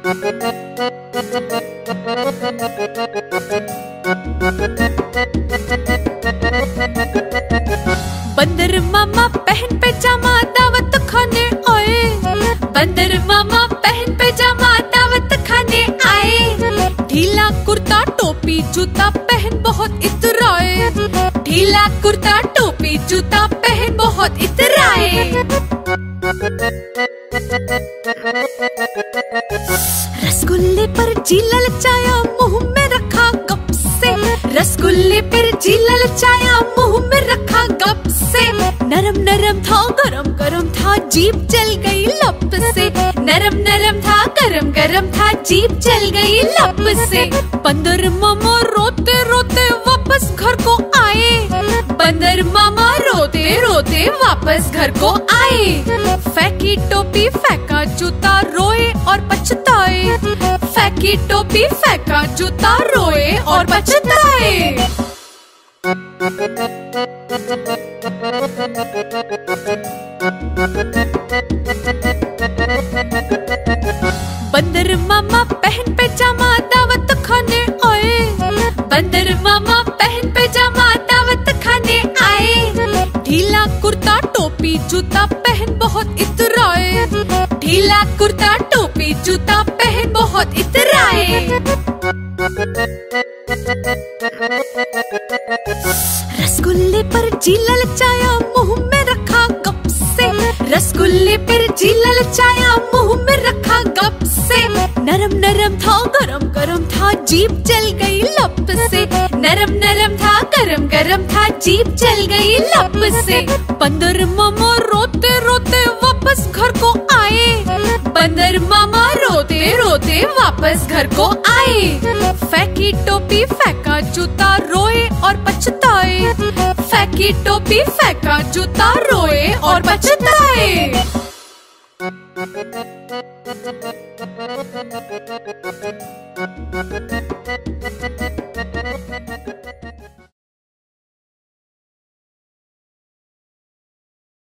बंदर मामा पहन पैजामा दावत खाने आए। बंदर मामा पहन पैजामा दावत खाने आए। ढीला कुर्ता टोपी जूता पहन बहुत इतराए। ढीला कुर्ता टोपी जूता पहन बहुत इतराए। रसगुल्ले पर जी ललचाया मुंह में रखा गप से। रसगुल्ले पर जी ललचाया मुंह में रखा गप से। नरम नरम था गरम गरम था जीभ जल गई लप से। नरम नरम था गरम गरम था जीभ जल गई लप से। बंदर मामा रोते रोते वापस घर को आए। बंदर मामा रोते रोते वापस घर को आए। फेंकी टोपी फेंका जूता रोए और पछताए। फेंकी टोपी फेंका जूता रोए और पछताए। बंदर मामा पहन पैजामा दावत खाने आए। बंदर मामा पहन पैजामा दावत खाने आए। ढीला कुर्ता टोपी जूता पहन बहुत इतराए। ढीला कुर्ता टोपी जूता पहन बहुत इतराए। रसगुल्ले पर जी ललचाया मुंह में रखा गप से। रसगुल्ले पर जी ललचाया मुंह में रखा गप से। नरम नरम था गरम गरम था जीभ जल गई लप से। नरम नरम था गरम गरम था जीभ जल गई लप से। बंदर मामा रोते रोते वापस घर को आए। बंदर मामा रोते रोते वापस घर को आए। फेंकी टोपी फेंका जूता रोए और पछताए। फेंकी टोपी फेंका जूता रोए और पछताए।